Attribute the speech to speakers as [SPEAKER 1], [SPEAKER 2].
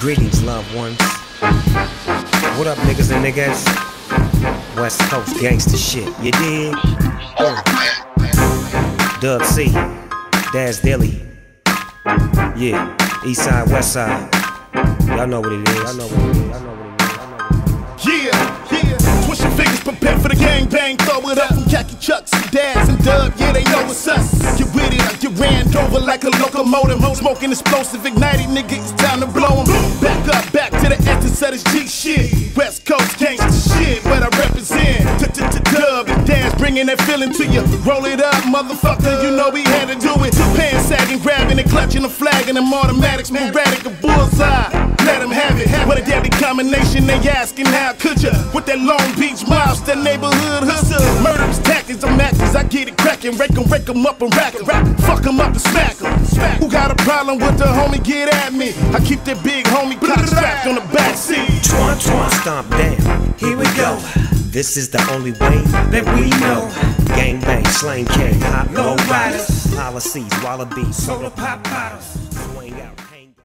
[SPEAKER 1] Greetings, loved ones. What up, niggas and niggas? West Coast gangsta shit, you dig? Dub C, Daz Dilly. Yeah, East Side, West Side. Y'all know what it is. Y'all know what it is. Y'all know what it is.
[SPEAKER 2] Yeah. Twist your fingers, prepare for the gang bang. Throw it up from khaki chucks and Daz and Dub. Yeah, they know it's us. Get with it, I get ran over like a locomotive. Smoking explosive, ignited, nigga, it's time to blow 'em. Back up, back to the essence of this G shit. West Coast gangsta shit, what I represent. Dub and Daz, bringing that feeling to you. Roll it up, motherfucker, you know we had to do it. Pants sagging, grabbing and clutching the flag and them automatics, sporadic, a bullseye. Let them have it. What a deadly combination, they asking how could ya? With that Long Beach mouse, that neighborhood hustle. Murderous tactics, I'm actors, I get it cracking. Rake 'em up and rack 'em. Fuck 'em up and smack 'em. Who got a problem with the homie, get at me. I keep that big homie cock strapped on the backseat.
[SPEAKER 1] Twan, stomp down. Here we go. This is the only way that we know. Gang bang, slang king, hot low riders, policies, wallabies, soda pop bottles.